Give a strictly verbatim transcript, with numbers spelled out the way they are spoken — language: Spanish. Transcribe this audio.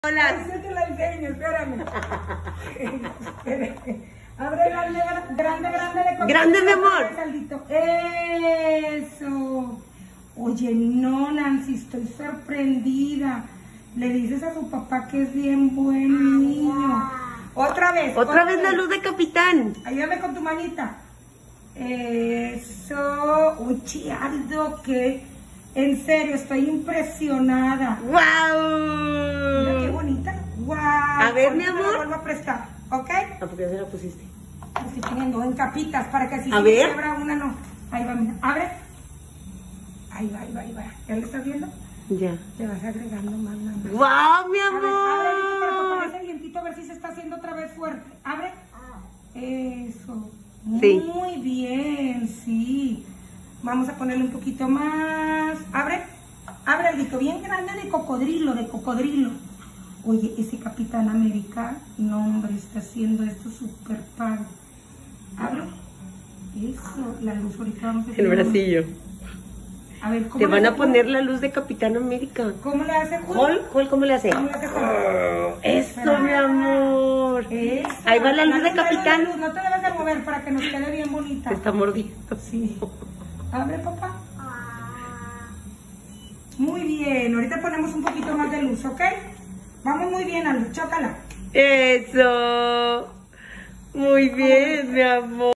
Hola. Ay, sí te la enseño, espérame. Espérame. Abre grande, grande, grande de comer. Grande, mi amor. Caldito. Eso. Oye, no, Nancy, estoy sorprendida. Le dices a su papá que es bien buen niño. Otra vez. Otra, otra vez, vez la luz de capitán. Ayúdame con tu manita. Eso. Uy, Chiardo, que en serio, estoy impresionada. ¡Wow! Mira qué bonita. ¡Wow! A ver, mi amor. Me la vuelvo a prestar, ¿ok? ¿A por qué se la pusiste? La estoy poniendo en capitas para que así a se ver. quebra una, no. Ahí va, mira. Abre. Ahí va, ahí va, ahí va. ¿Ya lo estás viendo? Ya. Le vas agregando más, más. ¡Wow, mi amor! A ver, abre para tocar ese dientito a ver si se está haciendo otra vez fuerte. Abre. Eso. Sí. Muy bien, sí. Vamos a ponerle un poquito más. Abre. Abre el grito bien grande de cocodrilo, de cocodrilo. Oye, ese Capitán América, no hombre, está haciendo esto súper padre. Abre. Eso, la luz ahorita vamos a El bracillo. A ver, ¿cómo te van a poner Hulk? La luz de Capitán América. ¿Cómo le hace Hulk? ¿Hulk? ¿Hulk cómo le hace? ¿Cómo le hace Hulk? Oh, eso, mi amor. Eso. Ahí va la luz la de luz, Capitán. La luz, no te debes de mover para que nos quede bien bonita. Te está mordiendo. Sí. Abre, papá. Muy bien. Ahorita ponemos un poquito más de luz, ¿ok? Vamos muy bien, Aldo. Chócala. Eso. Muy bien, mi amor.